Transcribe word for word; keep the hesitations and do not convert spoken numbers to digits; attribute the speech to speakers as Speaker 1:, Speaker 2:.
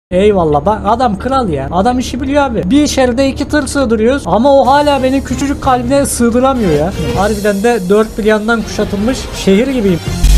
Speaker 1: Eyvallah, bak adam kral ya. Adam işi biliyor abi. Bir şeride iki tır sığdırıyoruz ama o hala benim küçücük kalbine sığdıramıyor ya. Harbiden de dört bir yandan kuşatılmış şehir gibiyim.